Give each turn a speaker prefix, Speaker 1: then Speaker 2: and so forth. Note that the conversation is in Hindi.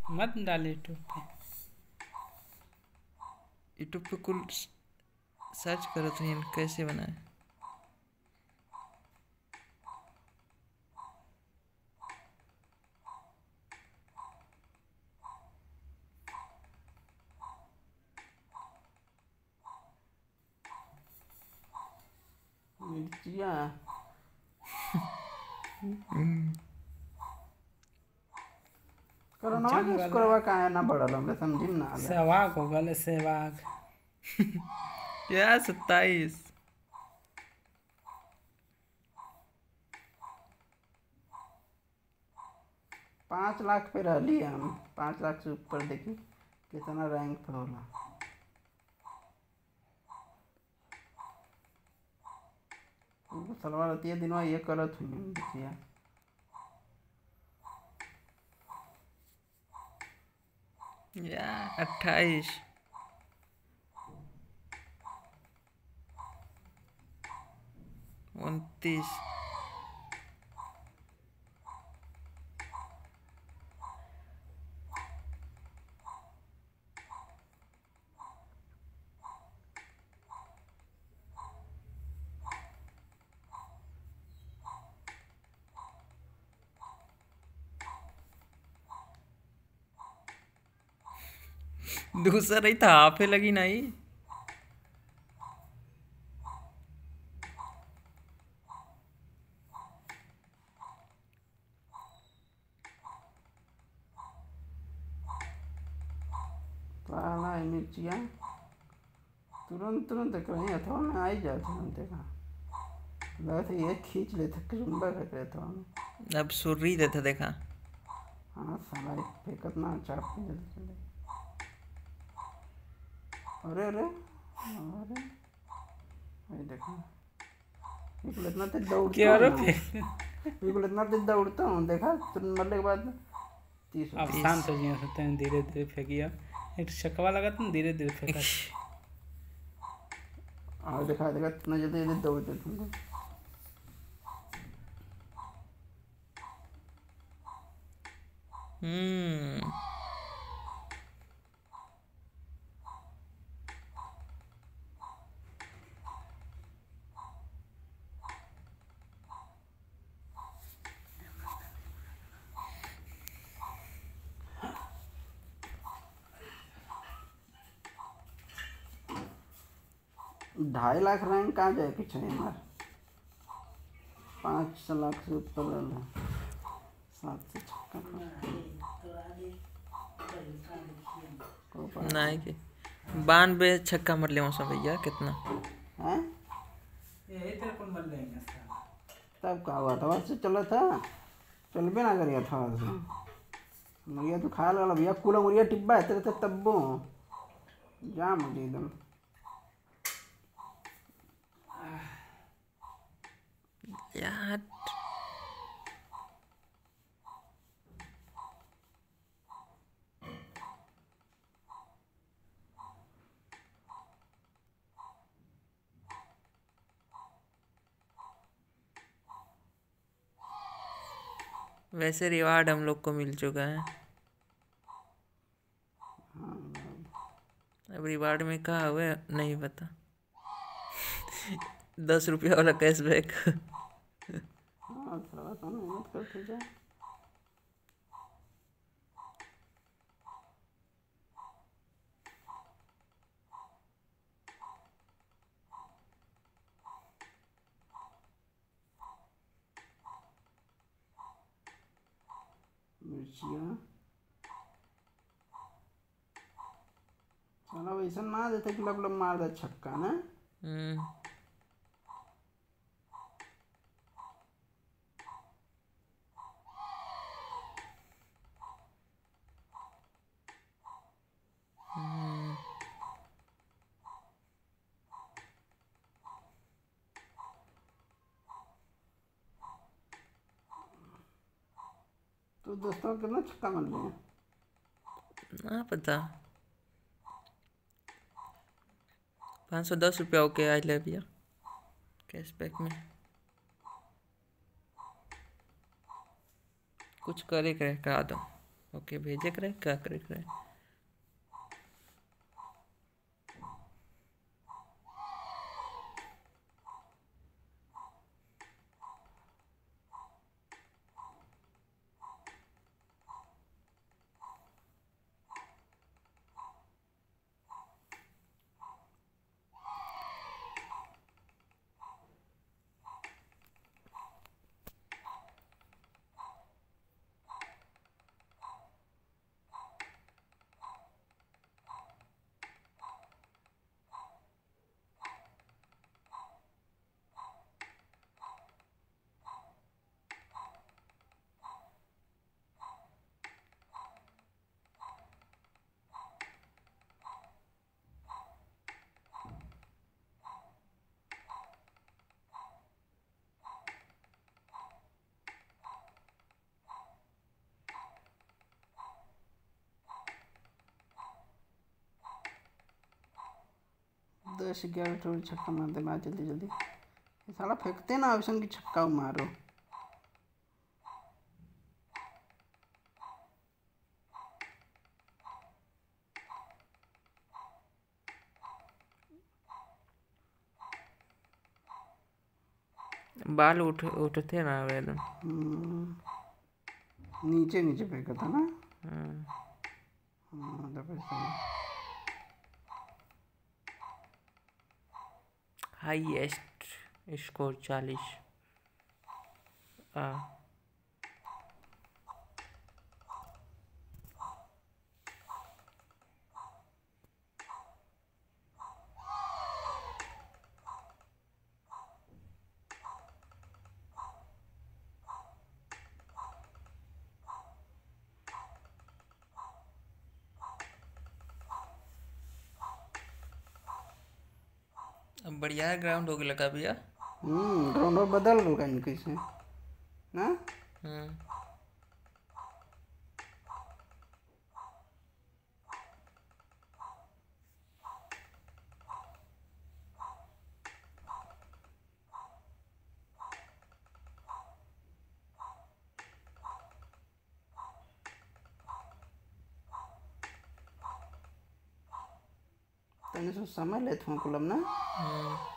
Speaker 1: मत डाल यूट्यूब पे।
Speaker 2: यूट्यूब पे कुल सर्च करो तो ये कैसे बनाए।
Speaker 3: मिर्चिया करो नवा के स्कोरवा काहे ना बढ़ल हमरे समझी में ना आले।
Speaker 1: सहवाग हो गल सहवाग।
Speaker 2: क्या 27?
Speaker 3: 5 लाख पे रहली हम 5 लाख से ऊपर देखी कितना रैंक पे होला। सलवार रतिया दिनवा ये करत हुई देखिया।
Speaker 2: या 28 29 दूसरा ही था हाफे लगी नहीं।
Speaker 3: साला ये मिर्चिया तुरंत तुरंत कहीं अथवा में आई जाते हम देखा लगता ये खींच लेते चुंबक करते अथवा में।
Speaker 2: अब सुर्री देता देखा।
Speaker 3: हाँ साला एक फेंकत ना चाप के जल्दी चले। अरे अरे अरे ये देखो बिल्कुल इतना तेज दौड़ता
Speaker 1: क्या रे
Speaker 3: हूँ बिल्कुल इतना तेज दौड़ता हूँ देखा तुरंत मरने के बाद 30
Speaker 1: अब शांत हो जिया सकते हैं। धीरे धीरे फेंकिया एक चकवा लगा तो धीरे धीरे फेंका।
Speaker 3: और देखा देखा इतना जल्दी जल्दी दौड़ते तुमको। ढाई लाख रैंक कहाँ जाए पीछे हमार 5 लाख से ऊपर रहना 7 से छक्का
Speaker 2: नहीं कि 92 छक्का मर ले मौसम भैया कितना
Speaker 3: हैं
Speaker 1: यही तेरे को मर लेंगे साला।
Speaker 3: तब का हुआ था से चला था चल भी ना करिया था से मुझे तो खा लगा भैया कूला मुझे टिब्बा है तेरे तब्बो जा मुझे एकदम
Speaker 2: यार। वैसे रिवार्ड हम लोग को मिल चुका है। अब रिवार्ड में कहा हुआ है नहीं पता। 10 रुपया वाला कैशबैक।
Speaker 3: हाँ थोड़ा सा मेहनत करते जा मिर्चिया साला वैसा ना देते कि लब लब मार दे छक्का ना। तो दोस्तों कितना छक्का मार लिया
Speaker 2: ना पता 510 रुपया ओके आज ले भैया कैशबैक में कुछ करे करा दो ओके भेजे करे क्या करे करे।
Speaker 3: दस 11 थोड़ी छक्का मार दे मार जल्दी जल्दी। ये साला फेंकते ना ऑप्शन की छक्का मारो।
Speaker 2: बाल उठते ना एकदम।
Speaker 3: नीचे नीचे फेंका था ना। तो फिर सही।
Speaker 2: Highest score 40। अब बढ़िया ग्राउंड हो गया लगा भैया।
Speaker 3: ग्राउंड बदल होगा इनके से ना। तने समय लेते हैं कुलम ना।